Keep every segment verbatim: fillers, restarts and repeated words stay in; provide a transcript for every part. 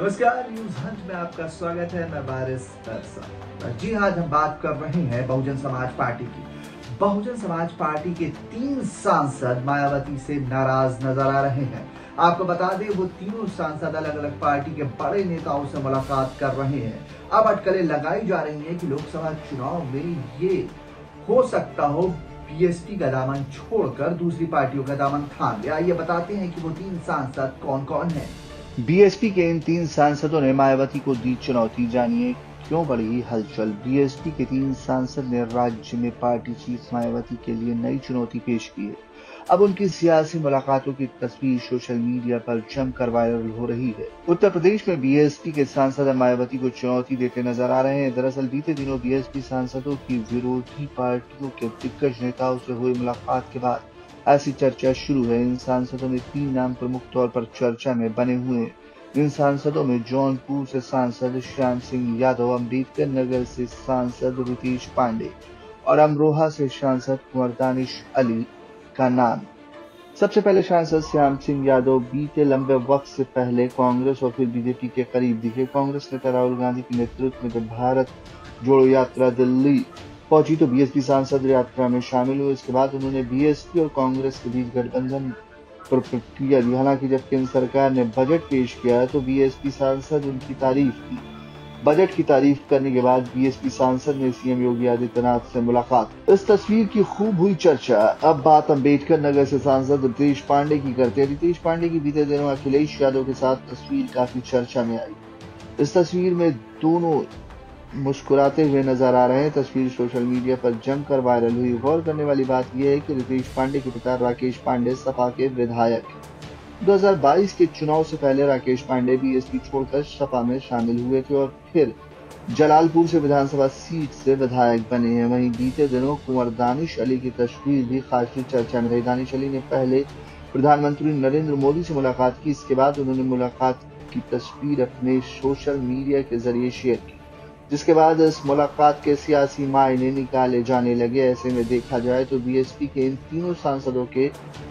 नमस्कार, news Hunt में आपका स्वागत है। मैं बारिश तरसा। जी हाँ, आज हम बात कर रहे हैं बहुजन समाज पार्टी की। बहुजन समाज पार्टी के तीन सांसद मायावती से नाराज नजर आ रहे हैं। आपको बता दें, वो तीनों सांसद अलग अलग पार्टी के बड़े नेताओं से मुलाकात कर रहे हैं। अब अटकलें लगाई जा रही हैं कि लोकसभा चुनाव में ये हो सकता हो बीएसपी का दामन छोड़कर दूसरी पार्टियों का दामन थाम ले। आइए बताते हैं कि वो तीन सांसद कौन कौन हैं। बीएसपी के इन तीन सांसदों ने मायावती को दी चुनौती। जानिए क्यों बढ़ी हलचल। बीएसपी के तीन सांसद ने राज्य में पार्टी चीफ मायावती के लिए नई चुनौती पेश की है। अब उनकी सियासी मुलाकातों की तस्वीर सोशल मीडिया पर जमकर वायरल हो रही है। उत्तर प्रदेश में बीएसपी के सांसद मायावती को चुनौती देते नजर आ रहे हैं। दरअसल बीते दिनों बीएसपी सांसदों की विरोधी पार्टियों के दिग्गज नेताओं से हुई मुलाकात के बाद ऐसी चर्चा शुरू है। इन सांसदों में तीन नाम प्रमुख तौर पर चर्चा में बने हुए हैं। इन सांसदों में जौनपुर से सांसद श्याम सिंह यादव, अम्बेडकर नगर से सांसद रितेश पांडे और अमरोहा से सांसद कुंवर दानिश अली का नाम। सबसे पहले सांसद श्याम सिंह यादव बीते लंबे वक्त से पहले कांग्रेस और फिर बीजेपी के करीब दिखे। कांग्रेस नेता राहुल गांधी के नेतृत्व में जब भारत जोड़ो यात्रा दिल्ली पहुंची तो बीएसपी सांसद यात्रा में शामिल हुए। इसके बाद उन्होंने बीएसपी और कांग्रेस के बीच गठबंधन पर प्रतिक्रिया दी। हालांकि जब केंद्र सरकार ने बजट पेश किया तो बीएसपी सांसद उनकी तारीफ की। बजट की तारीफ करने के बाद बीएसपी सांसद ने सीएम योगी आदित्यनाथ से मुलाकात। इस तस्वीर की खूब हुई चर्चा। अब बात अम्बेडकर नगर से सांसद रितेश पांडे की करते हैं। रितेश पांडे की बीते दिनों अखिलेश यादव के साथ तस्वीर काफी चर्चा में आई। इस तस्वीर में दोनों मुस्कुराते हुए नजर आ रहे हैं। तस्वीर सोशल मीडिया पर जमकर वायरल हुई। गौर करने वाली बात यह है कि रितेश पांडे के पिता राकेश पांडे सपा के विधायक दो हज़ार बाईस के चुनाव से पहले राकेश पांडे बीएसपी छोड़कर सपा में शामिल हुए थे और फिर जलालपुर से विधानसभा सीट से विधायक बने हैं। वहीं बीते दिनों कुंवर दानिश अली की तस्वीर भी खासी चर्चा में रही। दानिश अली ने पहले प्रधानमंत्री नरेंद्र मोदी से मुलाकात की। इसके बाद उन्होंने मुलाकात की तस्वीर अपने सोशल मीडिया के जरिए शेयर की, जिसके बाद इस मुलाकात के सियासी मायने निकाले जाने लगे। ऐसे में देखा जाए तो बीएसपी के इन तीनों सांसदों के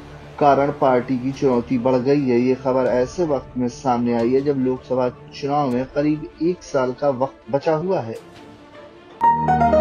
कारण पार्टी की चुनौती बढ़ गई है। ये खबर ऐसे वक्त में सामने आई है जब लोकसभा चुनाव में करीब एक साल का वक्त बचा हुआ है।